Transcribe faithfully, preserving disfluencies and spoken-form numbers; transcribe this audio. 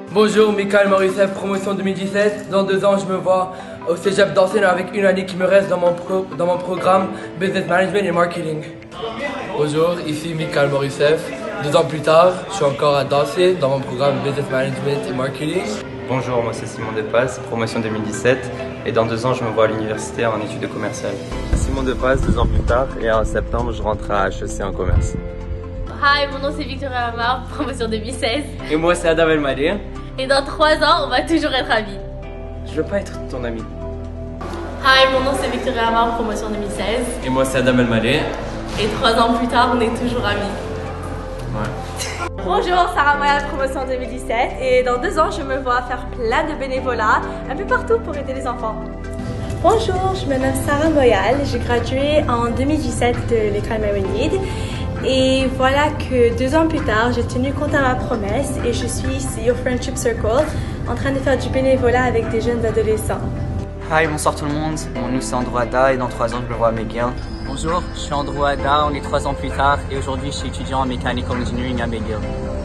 Bonjour, Michael Morisseff, promotion deux mille dix-sept. Dans deux ans, je me vois au cégep d'enseignant avec une année qui me reste dans mon, pro, dans mon programme Business Management et Marketing. Bonjour, ici Michael Morisseff. Deux ans plus tard, je suis encore à danser dans mon programme Business Management et Marketing. Bonjour, moi c'est Simon Depasse, promotion deux mille dix-sept. Et dans deux ans, je me vois à l'université en études commerciales. Simon Depasse, deux ans plus tard. Et en septembre, je rentre à H E C en commerce. Hi, mon nom c'est Victoria Amar, promotion deux mille seize. Et moi c'est Adam El Marie. Et dans trois ans, on va toujours être amis. Je veux pas être ton ami. Hi, mon nom c'est Victoria Amar, promotion deux mille seize. Et moi c'est Adam El Marie. Et trois ans plus tard, on est toujours amis. Ouais. Bonjour, Sarah Moyal, promotion deux mille dix-sept. Et dans deux ans, je me vois faire plein de bénévolat un peu partout pour aider les enfants. Bonjour, je me nomme Sarah Moyal. J'ai gradué en deux mille dix-sept de l'école Marymead. Et voilà que deux ans plus tard, j'ai tenu compte à ma promesse et je suis ici au Friendship Circle en train de faire du bénévolat avec des jeunes adolescents. Hi, bonsoir tout le monde. Mon nom c'est Andrew Ada et dans trois ans je me vois à McGill. Bonjour, je suis Andrew Ada, on est trois ans plus tard et aujourd'hui je suis étudiant en Mechanical Engineering à McGill.